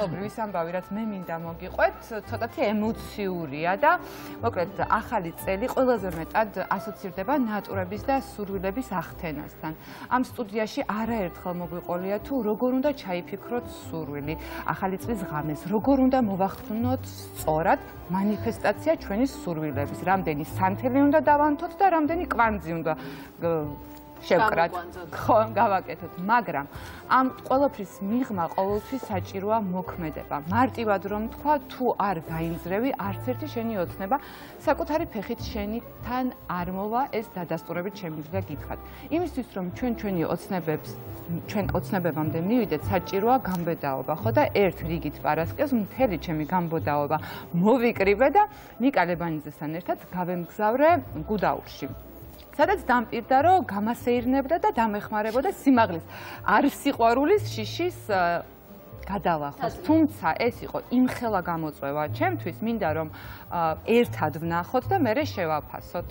ვის ამბავი, რაც მე მინდა მოგიყვეთ, ცოტათი ემოციურია და მოკლედ ახალი წელი ყველაზე მეტად ასოცირდება ნატურების და სურვილების ახთენასთან. ამ სტუდიაში არაერთხელ მოგვიყოლია თუ როგორ უნდა ჩაიფიქროთ სურვილი, ახალი წლის ღამეს, როგორ უნდა მოვახდნოთ სწორად მანიფესტაცია ჩვენი სურვილების, რამდენი სანთელი უნდა დავანთოთ და რამდენი კვანძი უნდა შევკრათ, ხო, გავაკეთოთ, მაგრამ ამ ყველაფრის მიღმა ყოველთვის საჭიროა მოქმედება. მარტივად რომ თქვა, თუ არ გაინძრევი, არც ერთი შენი ოცნება საკუთარი ფეხით შენთან არ მოვა, ეს დადასტურებით შემიძლია გითხრათ. იმისთვის რომ ჩვენ ოცნებებამდე მივიდეთ, საჭიროა გამბედაობა, ხო და ერთ რიგით პარასკევს მთელი ჩემი გამბედაობა მოვიკრიბე და ნიკა ლებანიძესთან ერთად გავემგზავრე გუდაურში. სადაც დამპირდა, რომ გამასეირნებდა და დამეხმარებოდა სიმაღლის არ სიყვარულის შიშის გადალახოს. თუმცა ეს იყო იმხელა გამოწვევა ჩემთვის, მინდა რომ ერთად ვნახოთ და მერე შევაფასოთ.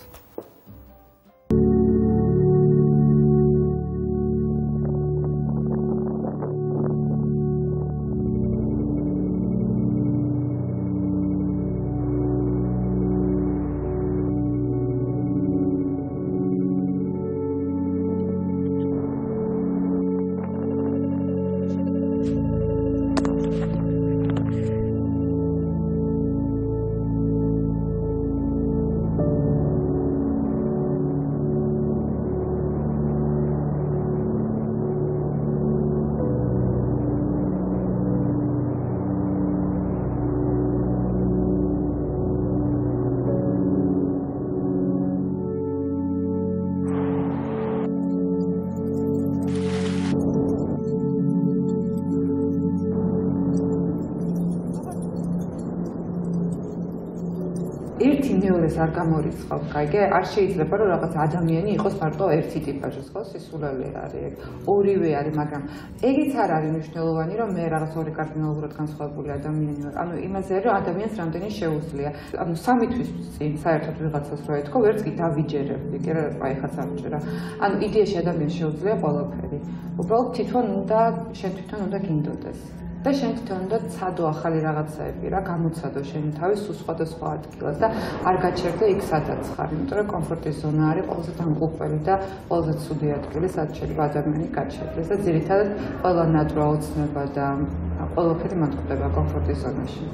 ერთი მეორეს არ გამორიცხავ, კაიგე, არ შეიძლება რომ რაღაც ადამიანი იყოს მარტო ერთი ტიპაჟის, ხო, სისულელე არის, ორივე არის, მაგრამ ეგიც არ არის მნიშვნელოვანი, რომ მე რაღაც ორი კარდინალურად განსხვავებული ადამიანი ვარ. ანუ იმაზე არის, რომ ადამიანს რამდენი შეუძლია. ანუ 3 თვის წინ საერთოდ ვიღაცას რო ეთქო, ვერც კი დავიჯერებდი, კი რა, აი ხაც ამჯერა. ანუ იდეაში ადამიანს შეუძლია ყველაფერი. უბრალოდ შენ თვითონ უნდა გინდოდეს. და შენ თვითონ უნდა ცადო ახალი რაღაცაები რა, გამოცადო შენი თავი სულ სხვადასხვა ადგილას და არ გაჩერდე იქ სადაც ხარ, იმიტომ რომ კომფორტის ზონა არის ყველაზე დამღუპველი და ყველაზე ცუდი ადგილი, სადაც შეიძლება ადამიანი გაჩერდეს და ძირითადად ყველა ნატურა ოცნება და ყველაფერი მათ ხდება კომფორტის ზონაში.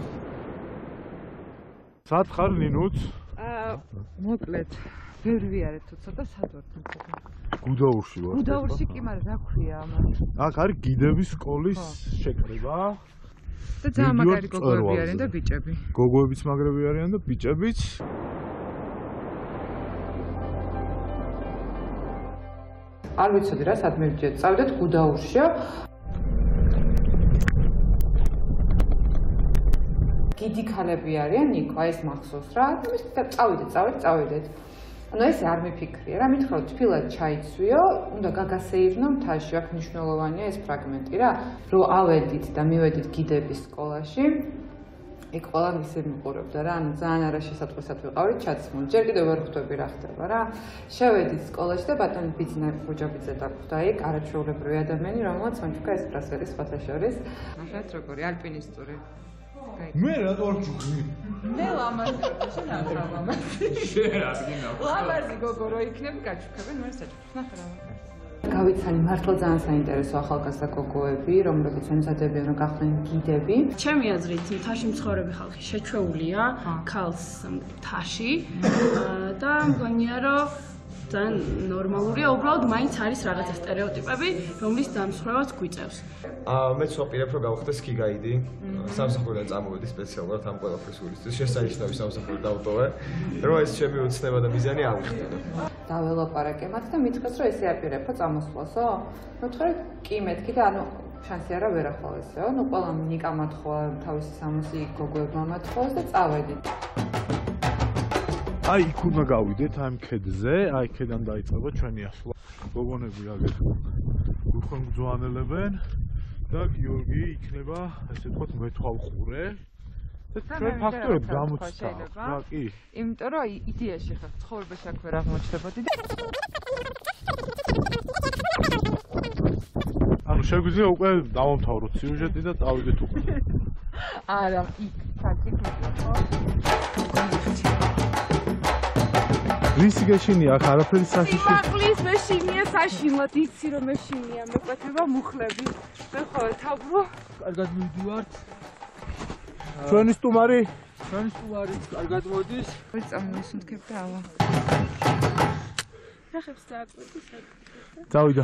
სად ხარ ნინუც? მოკლედ, ვერ ვიარეთ თუ ცოტა სად ვარ თუმცა. გუდაურში ვარ. გუდაურში კი, მაგრამ რა ქვია ამას? აქ არის გიდების სკოლის შეკრება. და ძალიან მაგარი გოგოები არიან და ბიჭები. გოგოებიც მაგრები არიან და ბიჭებიც. არ ვიცოდი რა, სად მივიჭეთ. წავიდეთ გუდაურში. გიდი ქალები არიან, ნიკო, ეს მახსოვს რა. და წავიდეთ. ანუ ეს არ მიფიქრია რა, მითხრა თბილად ჩაიცვიო, უნდა გაგასეირნო მთაში, აქ მნიშვნელოვანია ეს ფრაგმენტი რა, რომ ავედით და მივედით გიდების სკოლაში. იქ ყველა მისი მიყურებდა რა, ანუ ძალიან არაშესატყვისად ვიყავით ჩაცმული. ჯერ კიდევ ვერ ხვდები რა ხდება რა. შევედით სკოლაში და ბატონი ბიძინა ხუჯაბიძე დაგვხვდა იქ, არაჩვეულებრივი ადამიანი, რომელსაც მანჩუკა ესპრესერი სხვათა შორის. ნახეთ როგორი ალპინისტური. მე რატო არ ჯუხი? მე ლამაზი ვარ, შენ არ ხარ ლამაზი. შენ რა გინდა? ლამაზი გოგო რო იქნები გაჩუქებენ, მე საჭიროა. ნახე რა. გავიცანი მართლა ძალიან საინტერესო ახალგაზრდა გოგოები, რომლებიც ემზადებიან რომ გახდნენ გიდები. ჩემი აზრით, მთაში მცხოვრები ხალხი შეჩვეულია ქალს მთაში და მგონია რომ ძალიან ნორმალურია, უბრალოდ მაინც არის რაღაცა სტერეოტიპები, რომლის დამსხვრევაც გვიწევს. მეც ვაპირებ რომ გავხდე სკი გაიდი. სამსახურიდან წამოვედი სპეციალურად ამ ყველაფრის გულისთვის. შესანიშნავი სამსახური დავტოვე, რომ ეს ჩემი ოცნება და მიზანი ავიხდე. დაველაპარაკე მათ და მითხრეს რომ ესე აპირებო წამოსვლასო? მეთქე კი მეთქი და ანუ შანსი არა ვერ ახვალესეო. ნუ ყველა ნიკა მათხოვა, თავისი 60 გოგოებმა მათხოვეს და წავედით. აი იქ უნდა გავიდეთ ამ ქედზე, აი ქედან დაიწყება ჩვენი ასვლა. გოგონები აგერ გუხმგძვანელებენ და გიორგი იქნება, ესე ვთქვათ, მეთვალყურე. და ჩვენ ფაქტობრივად გამოცდა. რა კი? იმიტომ რომ იდეაში ხარ ცხოვრებაში აქ ვერ აღმოჩნდებოდი და ანუ შეგვიძლია უკვე დავამთავროთ სიუჟეტი და წავიდეთ უკვე. არა, იქ საკითხია ხო? ვისი გეშინია აქ არაფერი საშიში? სიმაღლის მეშინია საშინლად, იცი რომ მეშინია, მეკვეთება მუხლები. მე ხო თავბრო? კარგად მივდივართ. ჩვენი სტუმარი? ჩვენი სტუმარი კარგად მოდის. წამოსუნთქებ და ავა. ნახებს დააკვირდი საკითხი. წავიდა.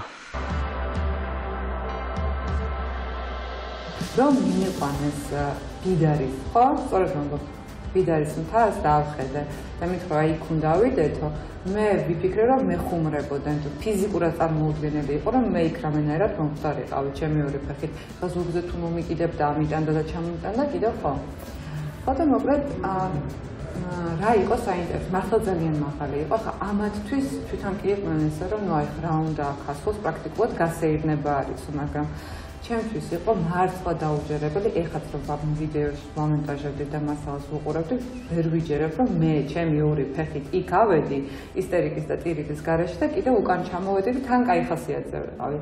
რომ მიიყვანეს გიდარის, ხო? სწორედ ვამბობ. გიდარის მთას დავხედე და მithქვა იქ უნდა ავიდეთო. მე ვიფიქრე რომ მე ხუმრებოდენ, თუ ფიზიკურად წარმოუდგენელი იყო რომ მე იქ რამენერად მომხდარიყავი ჩემი ორი ფეხით. ხა ზოგზე თუ მომიკიდებ და ამიტანდა და ჩამომიტანდა კიდევ ხო? ხოდა მოკლედ რა იყო საინტერესო, მართლა ძალიან მაღალი იყო. ხა ამათთვის თვითონ კი იყვნენ ესე რომ ნუ აი რა უნდა ახასოს პრაქტიკულად გასეირნება არისო, მაგრამ ჩემთვის იყო მართლა დაუჯერებელი. ეხაც რომ ვიდეოს მომენტაჟებდი და მასალას ვუყურებდი, ვერ ვიჯერებ რომ მე ჩემი ორი ფეხით იქ ავედი ისტერიკის და ტირიდის გარეშე და კიდევ უკან ჩამოვედი და თან კაი ხასიათზე ვიყავი.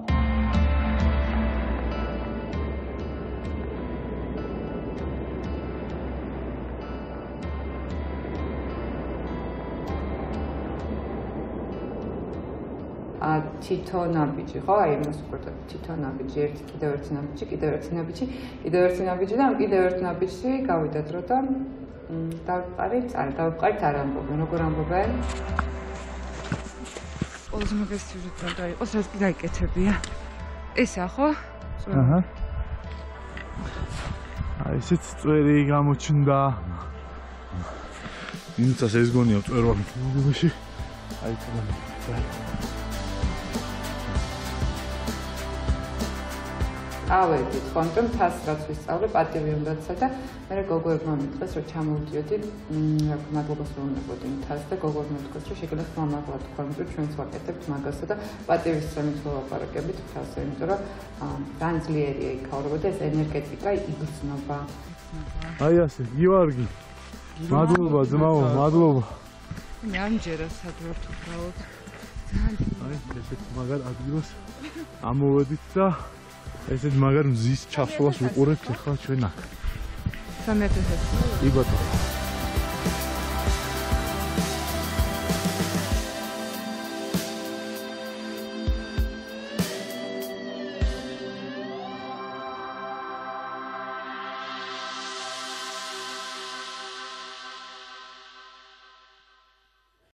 თითო ნაბიჯი, ხო? აი იმას ვუყურებ, თითო ნაბიჯი, ერთი კიდევ ერთი ნაბიჯი, კიდევ ერთი ნაბიჯი, კიდევ ერთი ნაბიჯი და კიდევ ერთი ნაბიჯი გავიდა დრო და დავყარით არ ამბობენ, როგორ ამბობენ? ყველაზე მაგარი სიუჟეტი უნდა იყოს, რაც კი გაიკეთებია. ესა ხო? აჰა. აი ესეც წვერი გამოჩნდა. იმცას ეს გონია წვერვალი ფილმებში. აი თქმა. ავედით, ხონტომ თას რაც ვისწავლე, პატივი უნდაცა და მე გოგოებმა მითხრეს, რომ ჩამოვდიოდი, მადლობას ვუუნებოდი თას და გოგოებმა მითხრეს, რომ შეგიძლიათ მომაღლა თქვა, რომ ჩვენც ვაკეთებთ მაგასა და პატივისცემით ვლაპარაკებით თასზე, იმიტომ რომ ძალიან ძლიერია იქაურობა და ეს ენერგეტიკა იგრძნობა. აი ასე, გივარგი. მადლობა ძმაო, მადლობა. მე ამჯერა სად ვარ უბრალოდ. აი ესეთ მაგარ ადგილას ამოვედით და ესეთ მაგარ მზის ჩასვლას ვუყურებთ ახლა ჩვენ აქ. 3 მეთრზე. კი ბატონო.